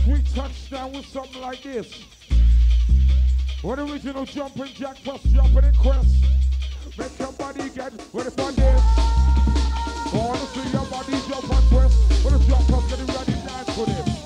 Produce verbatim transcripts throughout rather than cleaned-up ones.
We touch down with something like this. What original jumping jack plus jumping in quest. Make your body get ready for this. Wanna see your body jump on quest. What if jump plus getting ready to dance for this?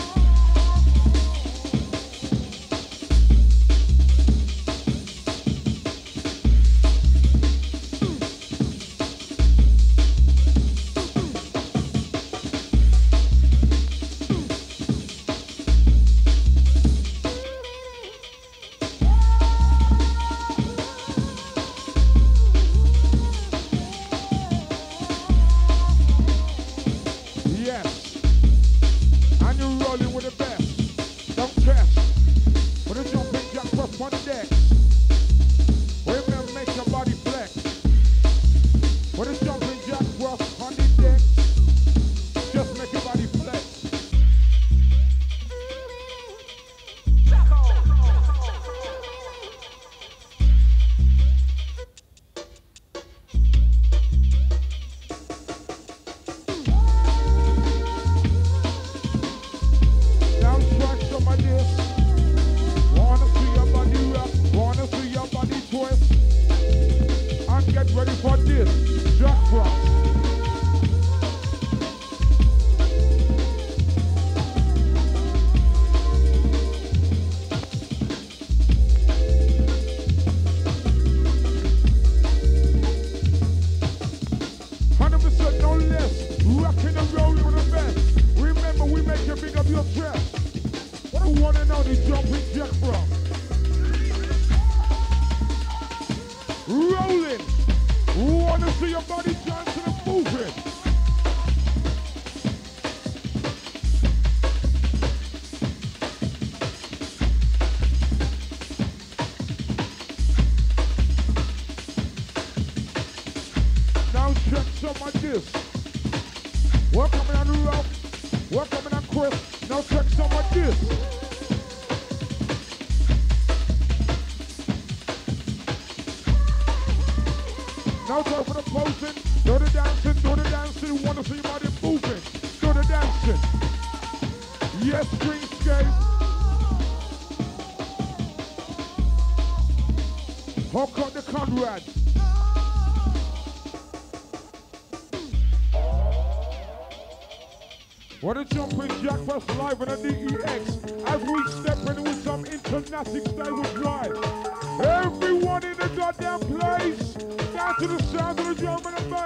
What a jumping jack plus live on a D E X as we step in with some international style with drive. Everyone in the goddamn place, down to the sound of the drum and the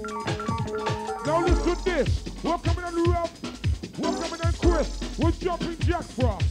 bass. Now listen to this. We're coming on the rough, we're coming on Chris, we're jumping jack frost.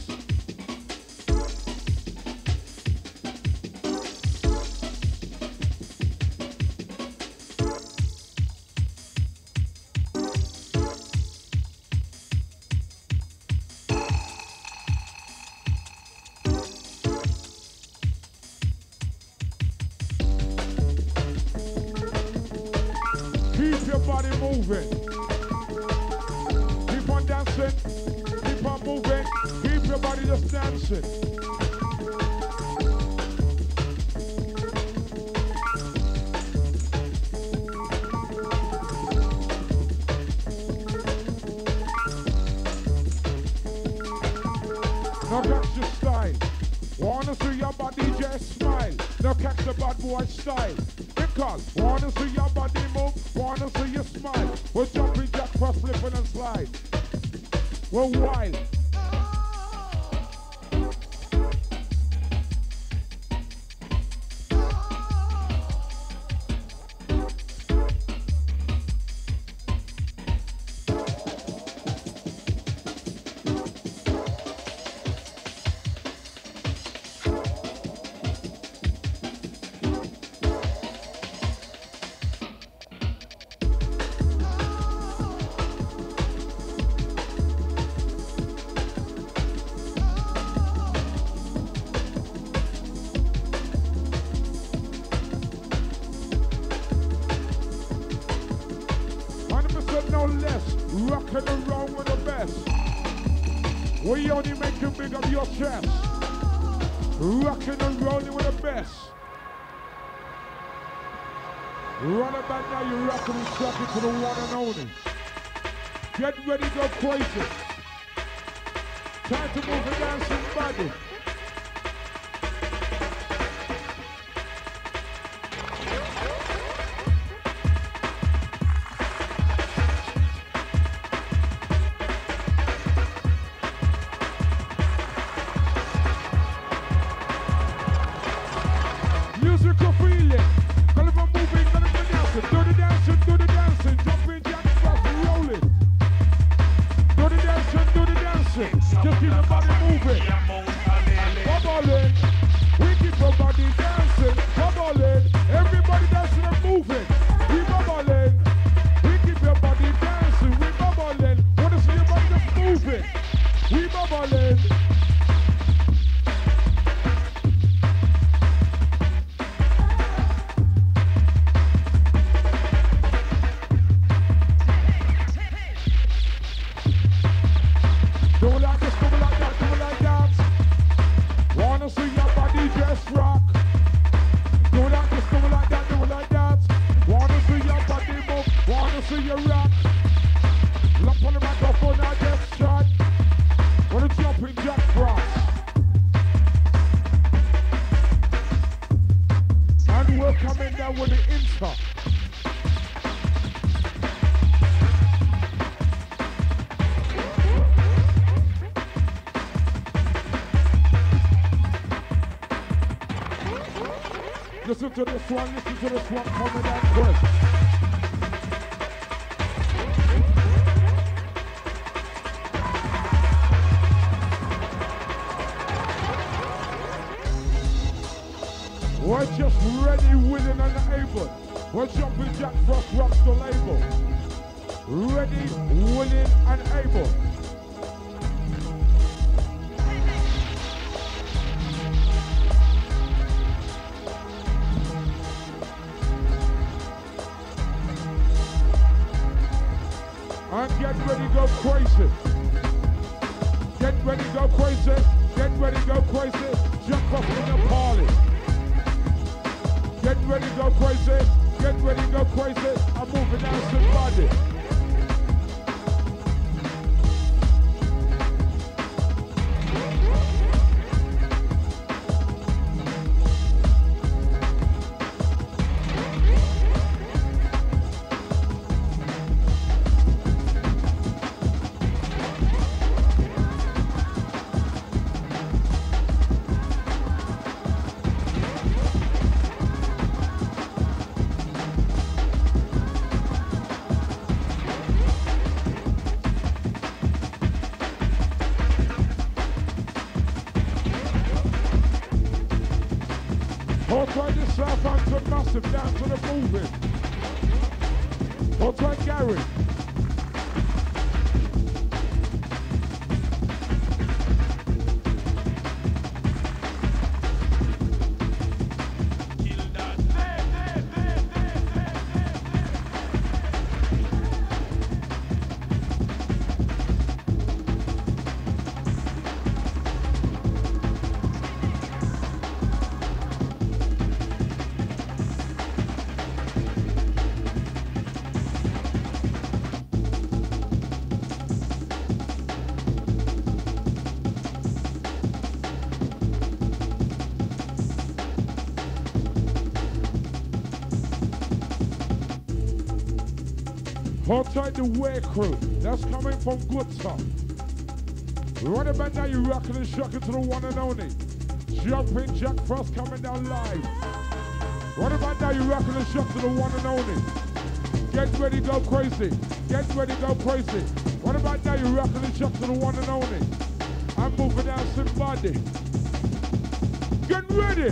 Style, because wanna see your body move, wanna see you smile. We're jumping jack, cross flipping and slide. We're wild. We only make you big up your chest. Rocking and rolling with the best. Run it back now, you're rocking and trucking to the one and only. Get ready, go crazy. Time to move and dance somebody. Musical feeling. Gotta be moving, gotta be dancing. Do the dancing, do the dancing. Jumping, jack, rock, rolling. Do the dancing, do the dancing. Just keep the body moving. Bubbling. We keep the body dancing. Bubbling. Everybody dancing and moving. We bubbling. We keep your body dancing. We bubbling. Wanna see your body just moving. We bubbling. Do it like this, do it like that, do it like that. Wanna see your body just rock. Do it like this, do it like that, do it like that. Wanna see your body move, wanna see you rock. Lump on the microphone, I just shot. Wanna jump in Jack Frost. And we're coming down with the inter. Listen to this one, listen to this one, coming down quick. We're just ready, willing and able. We're jumping Jack Frost rocks the label. Ready, willing and able. And get ready, go crazy. Get ready, go crazy. Get ready, go crazy. Jump up in the party. Get ready, go crazy. Get ready, go crazy. I'm moving down somebody. Outside the Southampton massive, down to the moving. Outside Gary. Outside the way crew, that's coming from Goodson. Right about now, you're rocking and shocking to the one and only. Jumping Jack Frost coming down live. Right about now, you're rocking and shocking to the one and only. Get ready, go crazy. Get ready, go crazy. Right about now, you're rocking and shocking to the one and only. I'm moving down somebody. Get ready.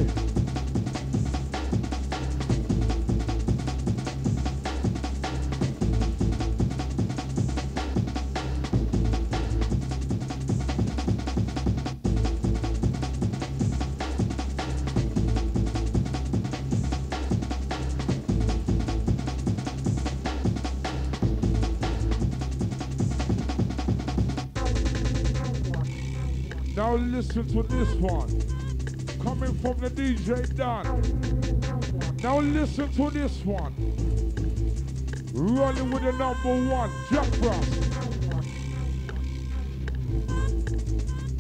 Now listen to this one, coming from the D J Don. Now listen to this one, rolling with the number one, Jack Frost.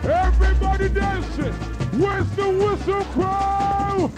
Everybody dancing. Where's the whistle crow?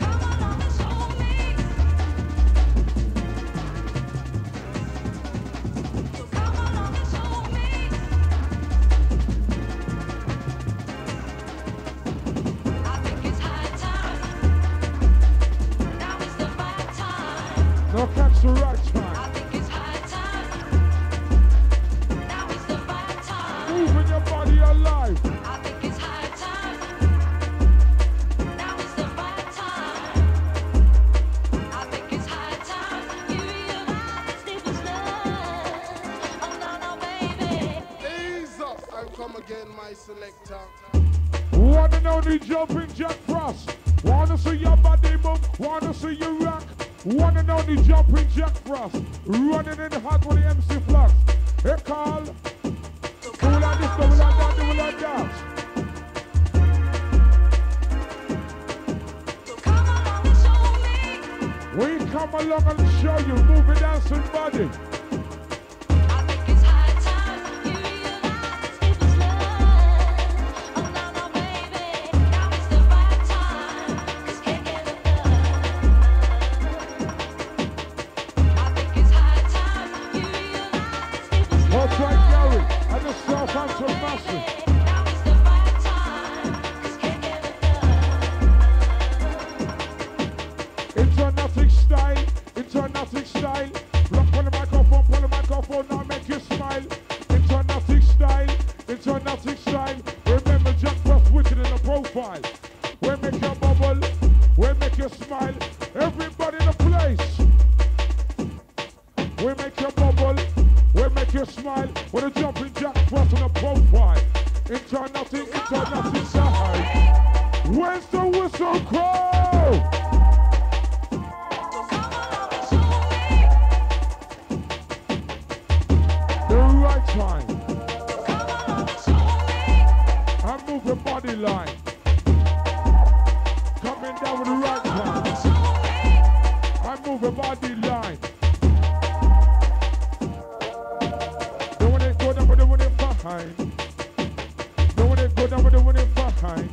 No, catch the right time. I think it's high time. Now is the right time. Moving your body alive. I think it's high time. Now is the right time. I think it's high time. You realize it was love. Oh no, no, baby. Ease up and come again, my selector. One and only jumping Jack Frost. Wanna see your body move, wanna see you rock. One and only jumping Jack Frost. Running in hot with the M C Flux. Hey, call. Do like this, do like that, do like that. Come along and show me. We come along and show you moving dancing body. I think it's high time. You realize it was love. Oh no, no, baby. Now is the right time. 'Cause can't get enough. I think it's high time. You realize it was love. What's right, Gary? And the Southampton Massive. Now is the right time. 'Cause can't get enough. Into nothing style, into nothing style. Block on the microphone, pull the microphone, now make you smile. Into nothing style, into nothing style. Remember Jack Frost wicked in the profile. We make you bubble, we make you smile. Everybody in the place. We make you bubble, we make you smile. With a jumping Jack Frost on the profile. Into nothing, into nothing style. Where's the whistle crow? The right time. And move the body line. Coming down with the right time. And move the body line. Doing it good, I'm doing it fine. Doing it good, I'm doing it fine.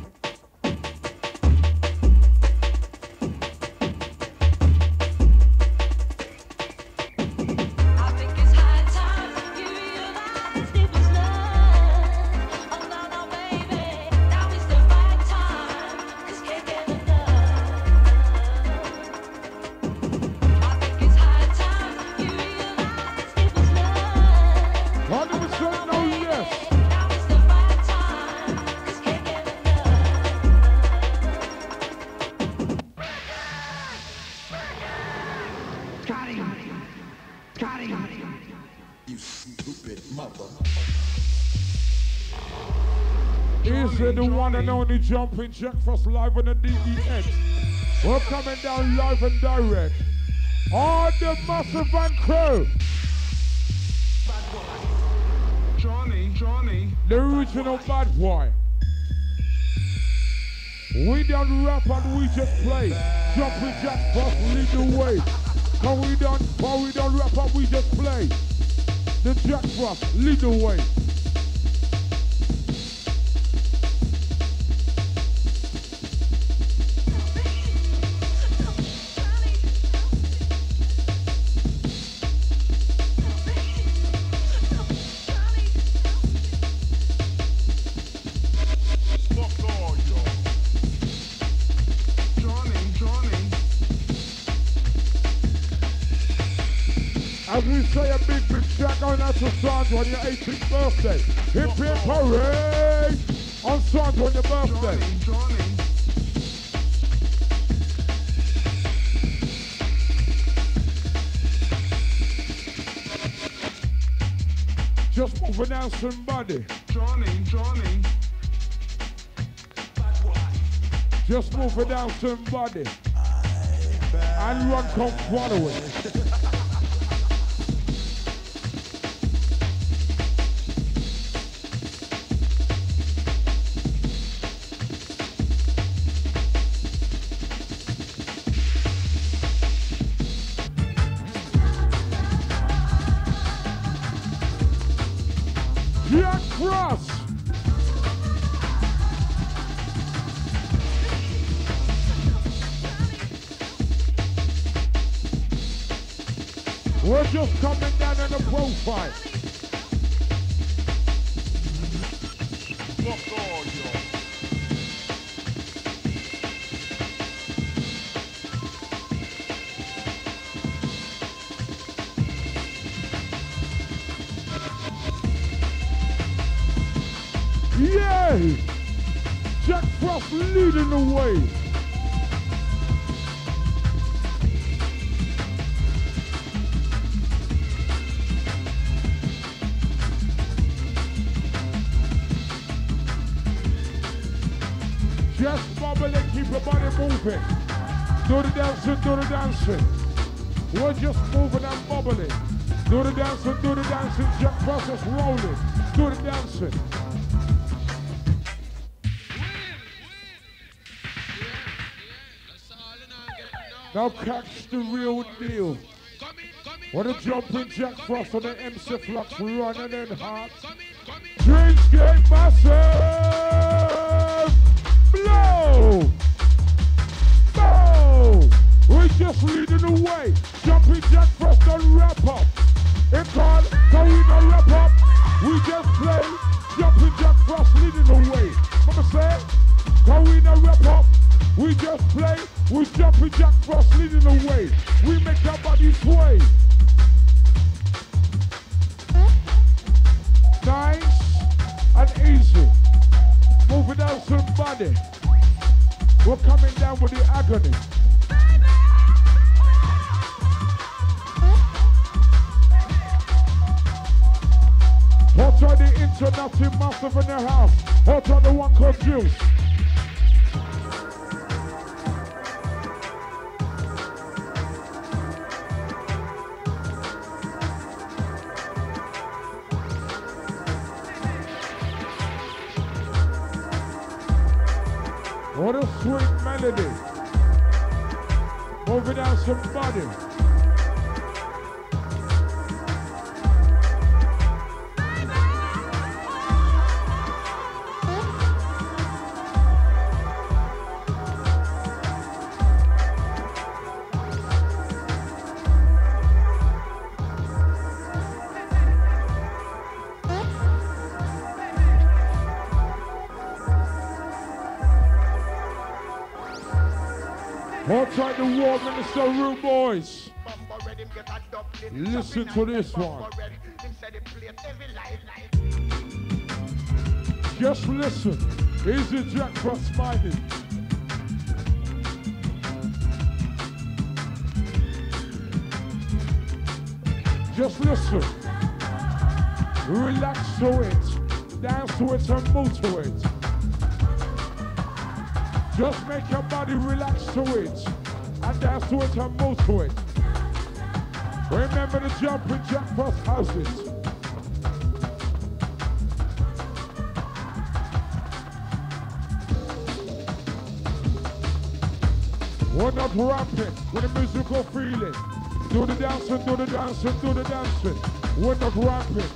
I think it's high time. You realize it was love. Oh no, no, baby. Now is the right time. 'Cause can't get enough. I think it's high time. You realize it was love. one hundred percent no yes. Now is the right time. 'Cause can't get You stupid mother. Is it the one and only jumping Jack Frost live on the D E X? We're coming down live and direct. All the Massive and crew. Johnny, Johnny. The original bad boy. We don't rap and we just play. Jumping Jack Frost lead the way. But we don't, but we don't rap and we just play. The Jack Frost lead the way. Johnny, Johnny. As we say a big, big shout out to Sandra on your eighteenth birthday. Hip hip parade on Sandra on your birthday. Johnny, Johnny. Just moving down somebody. Johnny, Johnny. Just moving down somebody. And run come following. Jack Frost. We're just coming down on the profile. Fuck all, yo. Yay! Jack Frost leading the way. Just bubble and keep your body moving. Do the dancing, do the dancing. We're just moving and bubbling. Do the dancing, do the dancing. Jack Frost is rolling. Do the dancing. Now catch the real deal. What a jumping Jack Frost on the M C Flux running in hot. Dreamscape massive! Blow! Blow! We're just leading the way. Jumping Jack Frost on wrap up. It's called Karina wrap up. We just play. Jumping Jack Frost leading the way. Mama say, Karina wrap up. We just play, we jumping Jack Frost leading the way. We make our bodies sway. Nice and easy. Moving down somebody. We're coming down with the agony. Hot on the international massive in the house. Hot on the one called Juice. What a sweet melody. Moving down somebody. Hold tight the war minister room boys. Listen to this one. Just listen. Easy Jack Frost smiling. Just listen. Relax to it. Dance to it and move to it. Just make your body relax to it and dance to it and move to it. Remember the jumping Jack Frost houses. We're not ramping with the musical feeling. Do the dancing, do the dancing, do the dancing. We're not ramping.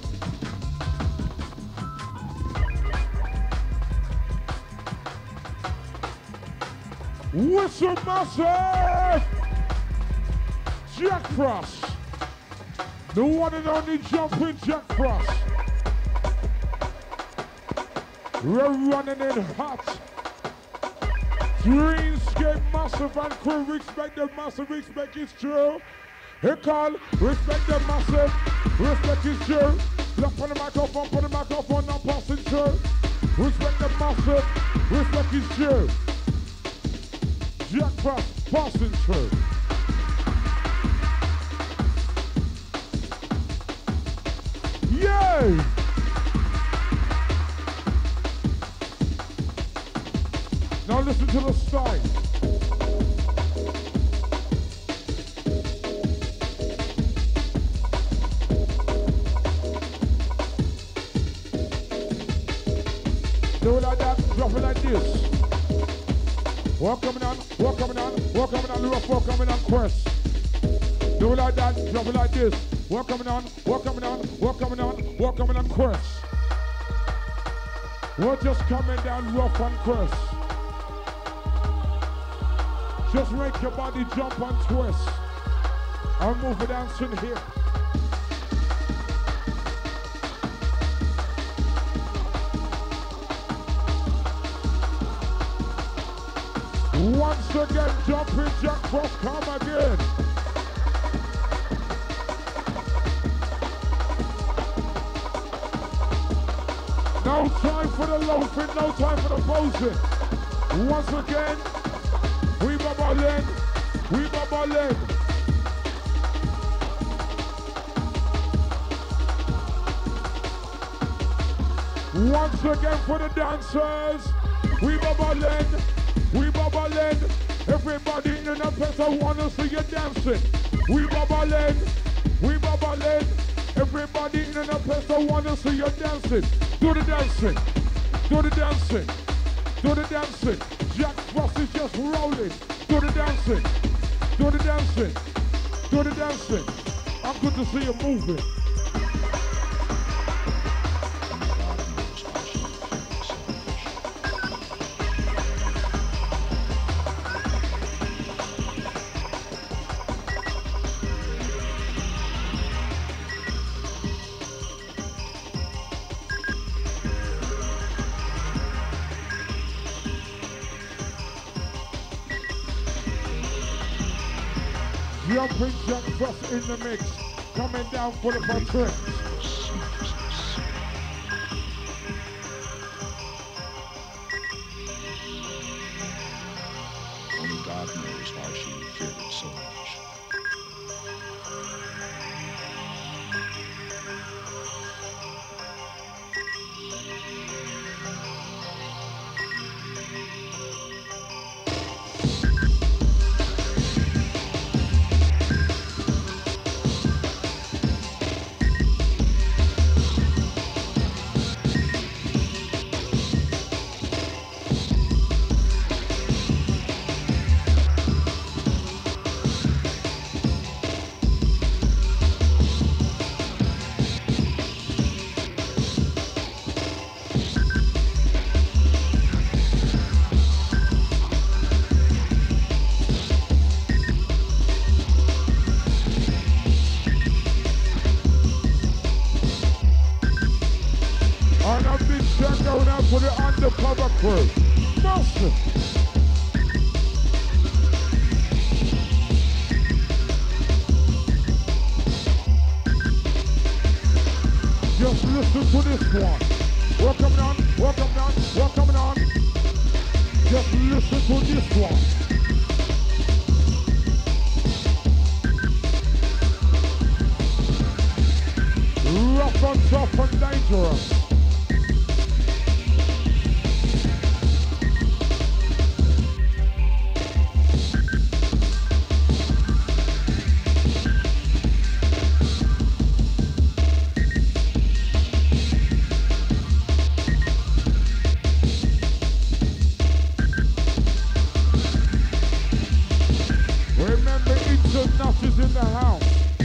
Whistle massive! Jack Frost. The one and only jumping Jack Frost. We're running in hot. Dreamscape massive and crew. Respect the massive, respect is true. Hey call, respect the massive, respect is true. Lock on the microphone, put the microphone on passing through. Respect the massive, respect is true. Jack Frost passing through. Yay! Now listen to the style. Do it like that, drop it like this. Walk coming on, walk coming on, walk coming on, rough, walk coming on, quest. Do it like that, drop it like this. Walk coming on, walk coming on, walk coming on, walk coming on, quest. We're just coming down rough and quest. Just make your body jump and twist. I'll move it dancing here. Once again, jumping Jack Frost, come again. No time for the loafing, no time for the posing. Once again, we bubbling, we bubbling. Once again for the dancers, we bubbling, we bubbling. Everybody in the place, I wanna see you dancing. We bubbling, we bubbling. Everybody in the place, I wanna see you dancing. Do the dancing, do the dancing, do the dancing. Jack Frost is just rolling. Do the dancing, do the dancing, do the dancing. I'm good to see you moving. Jumping Jack Frost in the mix, coming down for the tricks. Only God knows why she feared it so much. For the undercover crew. Massive. Just listen to this one. Welcome on, welcome on, welcome on. Just listen to this one. Rough and tough and dangerous. Is in the house.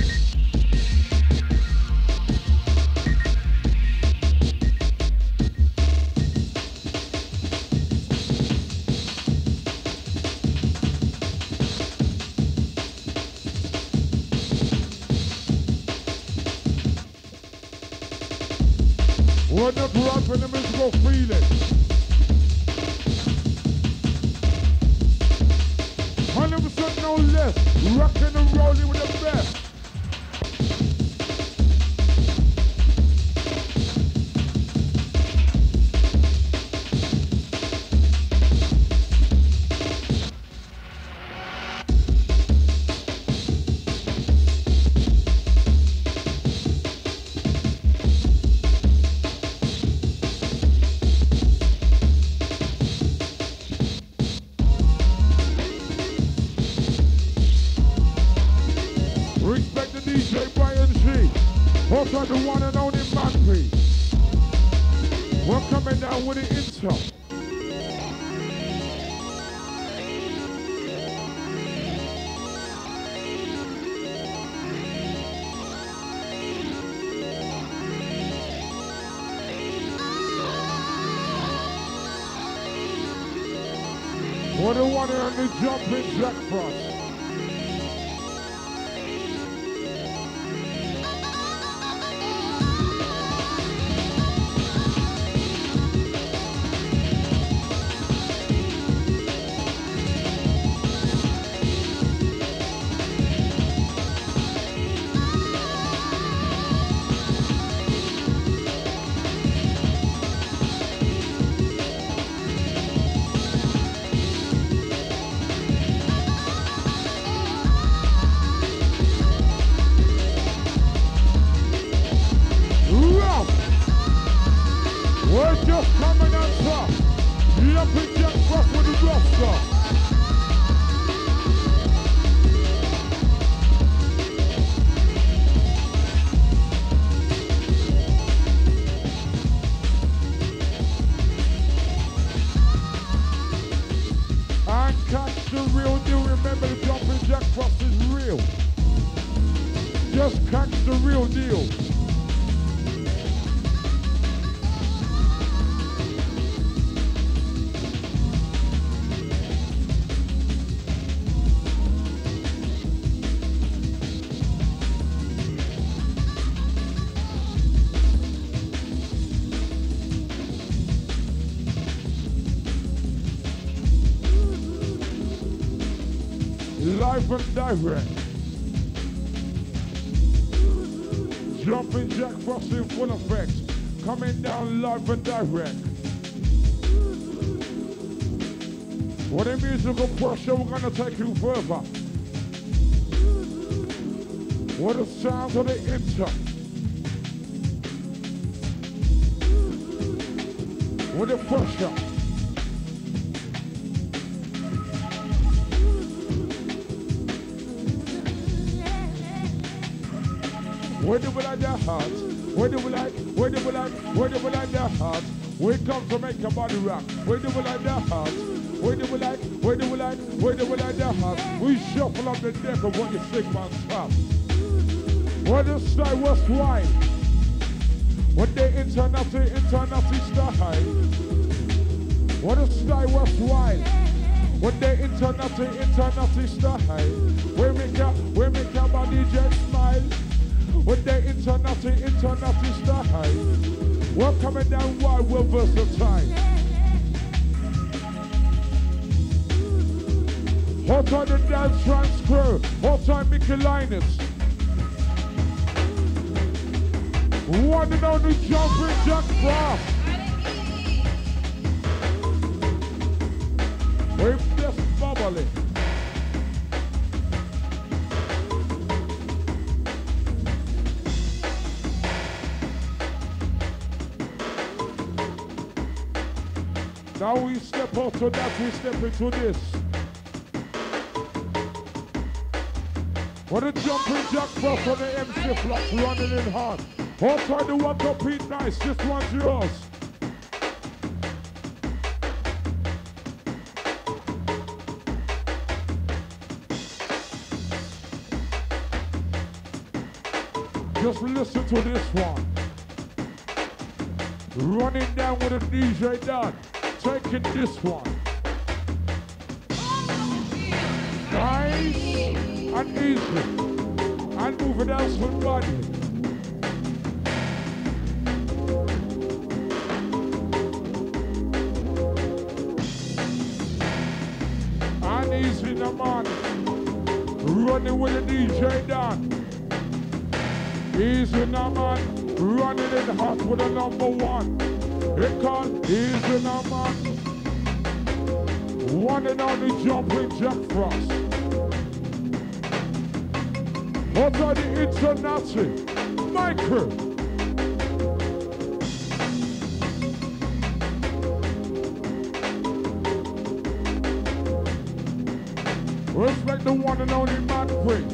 When the grub and the musical feeling. one hundred percent no less. Rockin' and rollin' with the best. Respect the D J Brian G. Also the one and only Manpy. We're coming down with the intel. We're the one and only jumping Jack Frost. Jack Frost is real. Just catch the real deal. Live and direct. Jumping Jack Frost in full effect. Coming down live and direct. With the musical pressure, we're gonna take you further. With the sounds of the inter. With the pressure. Where do we like their hearts? Where do we like, where do we like, where do we like their hearts? We come to make a body rock. Where do we like their hearts? Where do we like, where do we like, where do we like their hearts? We shuffle up the deck of what you think on top. Where the sky was wide. What the international, international style. What the sky was wide. What the international, international style. We make a, we make a body just smile. With the international, international style. We're coming down wild, we're versatile. Hot on the dance transfer, hot on Mickey Linus. One and only Jumping Jack Frost. We're just bubbling. Now we step out to that, we step into this. What a Jumping Jack Frost on the M C Flux running in hard. All time the one compete nice, this one's yours. Just listen to this one. Running down with a D J Don. Taking this one. Nice and easy. And moving else with body. And easy in the morning. Running with a D J Don. Easy in the man. Running in hot with a number one. It called Easy Now Man. One and only Jumping Jack Frost. What are the international? My crew. Respect the one and only man queen.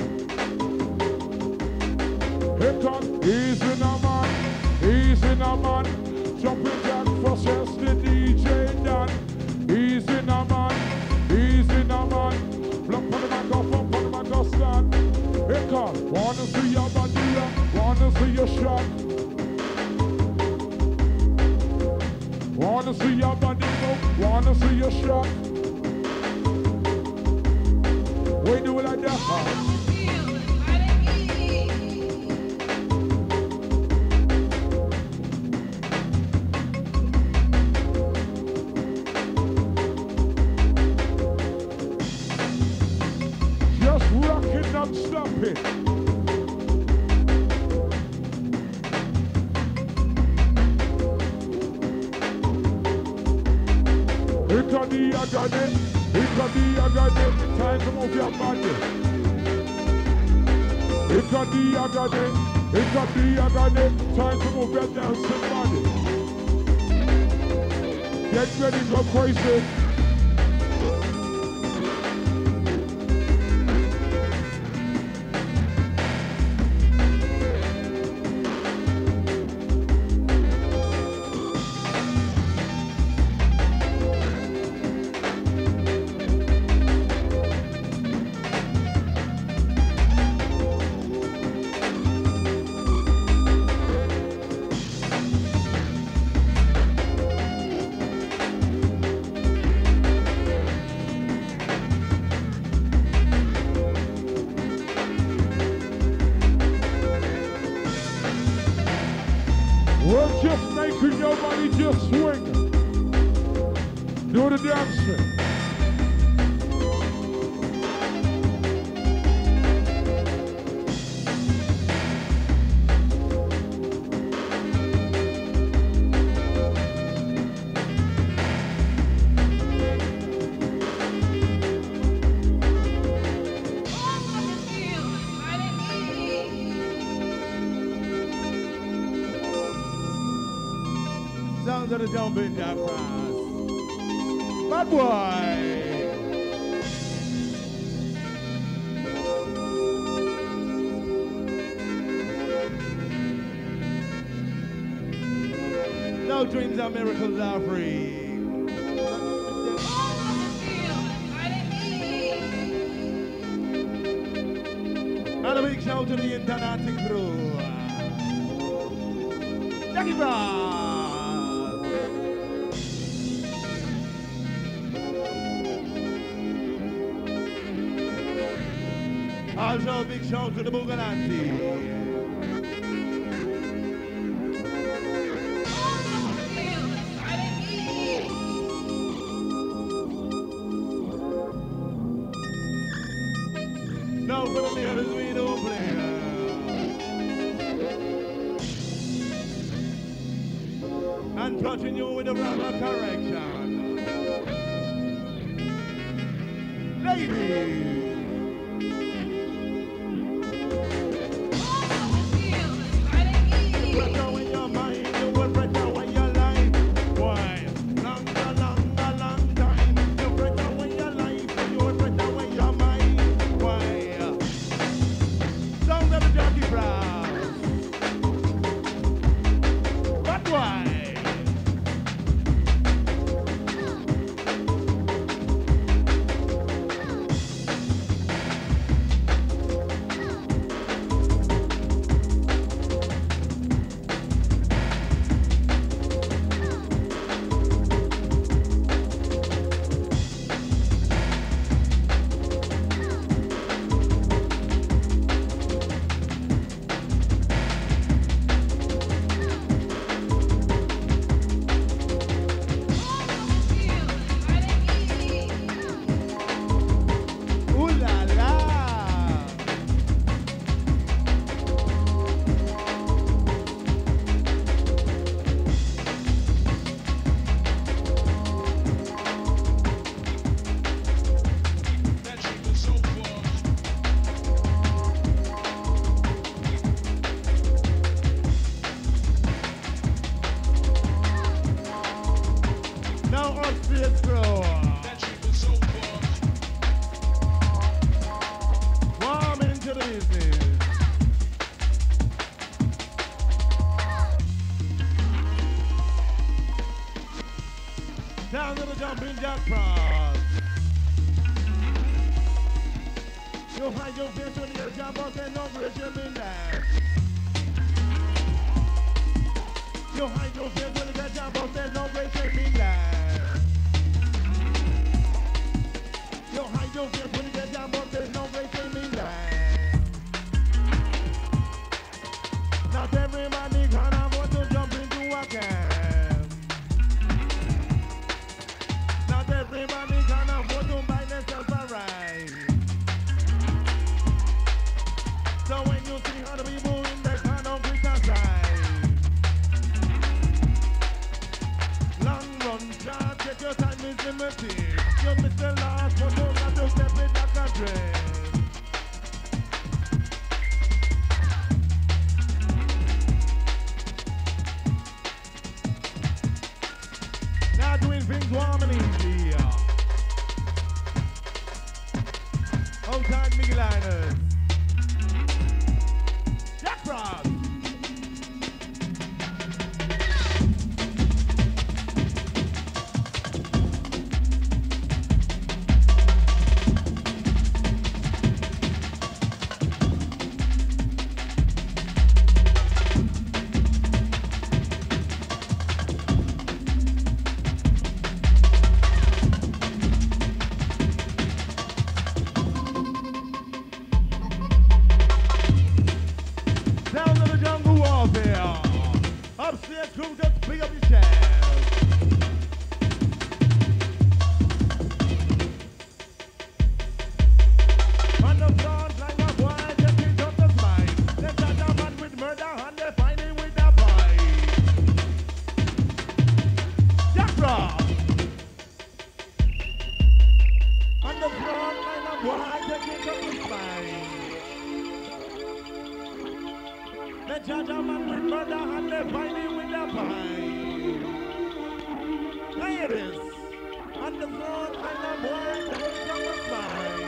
Here comes Easy Now Man. Easy Now Man. Jumping Jack Frost, yes, the D J Don. Easy now, man. Easy now, man. Block on the mic off, up on the mic off, stand. Hey, call. Wanna see your body, wanna see your shot. Wanna see your body, wanna see your shot. We do it like that, huh? Stop it. It can be a gun, it can be a gun, time to move your body. It can be a gun, it can be a gun, time to move your dancing body. Get ready to go crazy. Can your body just swing? Do the dancing. Sounds of the jumping jack brass. Bad boy. No dreams and miracles are free. And a big shout to the international crew. Jackie Brown. Also a big shout to the Bugananti. No, for the leaders we don't play. And touching you with a proper correction. Ladies. Pressure in your mind, you will pressure in your life. Why? Longer, longer, long time. You pressure in your life, you will pressure in your mind. Why? Sound of the Jackie Brown. But why? Ooh la la! Now upstairs floor. Warm into the business. Down to the jumping jack cross. You hide your face when you jump out and no bridge in there. You hide your face when you jump out and no bridge in there. You hide your face when you jump out and no bridge in there. Not everybody can afford to jump into a camp. Not everybody can afford to buy themselves a ride. So when you see other people in the car, don't criticize. Long run, shot, take your time, is limited. You miss the last one, don't have to step in like a dress. Now doing things warm and easy. Outside Miguel Liners. Jack Frost. Down the I take it up with mine. The judge a man with murder and they find him with a pine. There it is. On the throne and the boy takes up with mine.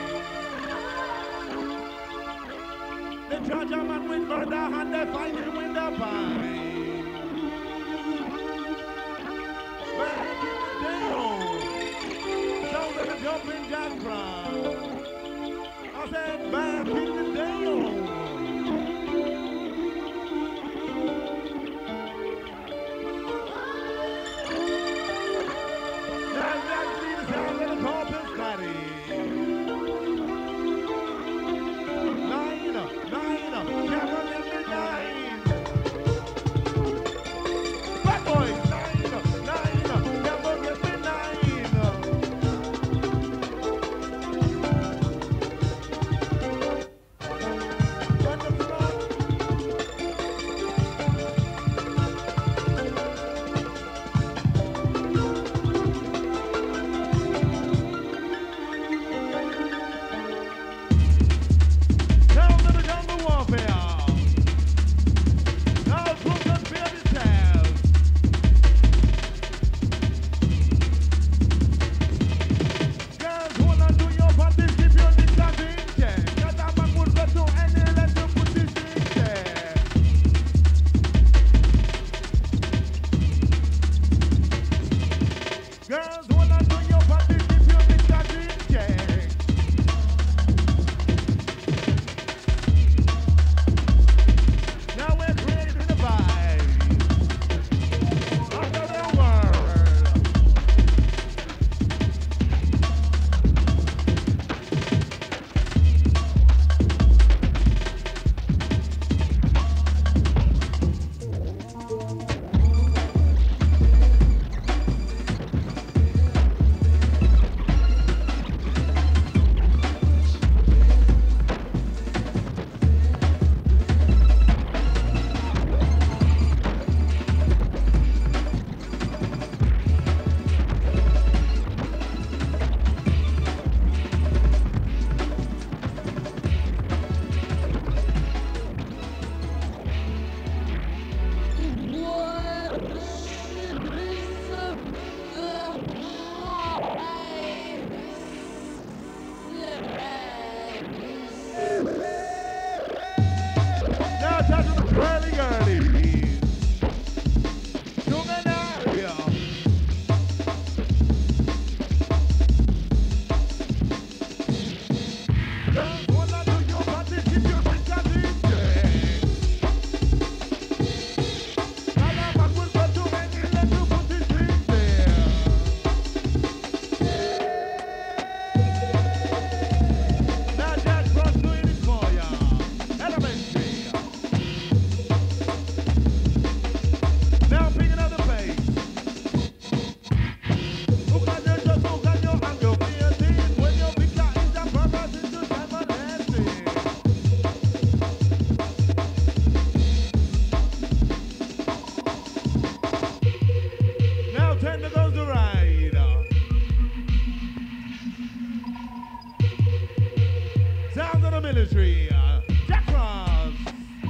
The judge a man with murder and they find him with a pine. Back in the day, oh, sounds like a jumping jack crowd. I said back in the day, oh. Now that's me the sound of the Corpus Daddy. Nine, nine, never let me nine. Bad boys, nine, nine, never get me nine. When the floor sound of the jungle warfare. Now put the fear yourself. Girls wanna do your party, keep your distance in check. Cause a man would go to any length to put this in there. Girls wanna do your party, keep your distance in check. Now we're creating a vibe under the world. Now talk to the girly girlies. Sugar area. Girls wanna do your party, keep your distance in check. Now a man will go to any length to put his in there. Now Jack Frost doing it for ya. Elementary. Now picking up the pace. Who can you just who can you and you feel this when your picture is a purpose into time and lasting. Now tender goes the ride. Sounds of the military. Jack Frost.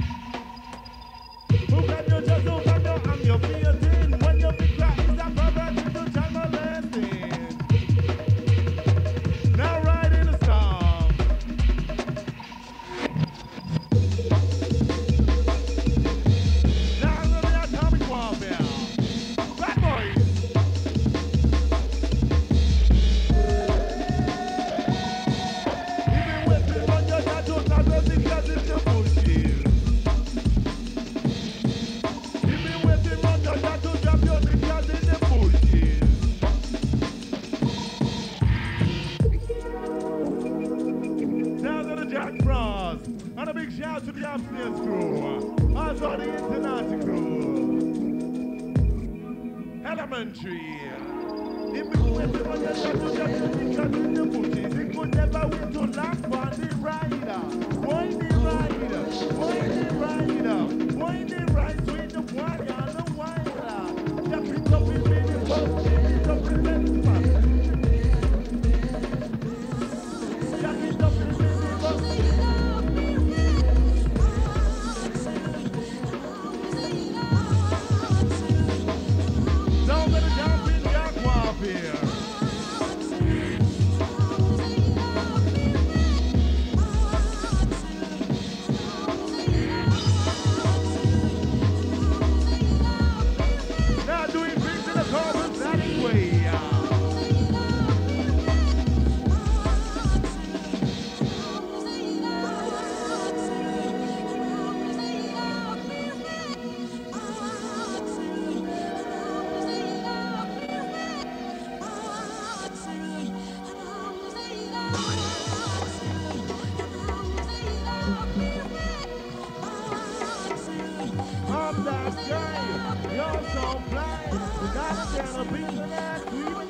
Who can you just who can you and you feel this when your picture is a purpose into time and lasting. Now ride in the storm. Now the atomic warfare. Bad boys. Even with the one you got to stop the because it's the bullshit. Even with the one you got to drop your because it's the bullshit. Sounds of the Jack Frost. And a big shout to the upstairs crew. Also the international crew. Elementary. Even with the one you got to drop your because it's the bullshit. It could never win to laugh on the rider. Why the rider? Why the rider? Why the rider? Sweet the wire and the wire. Just pick up in the post, pick up in the left. Just pick up in You're so fly. We gotta get a piece of that sweet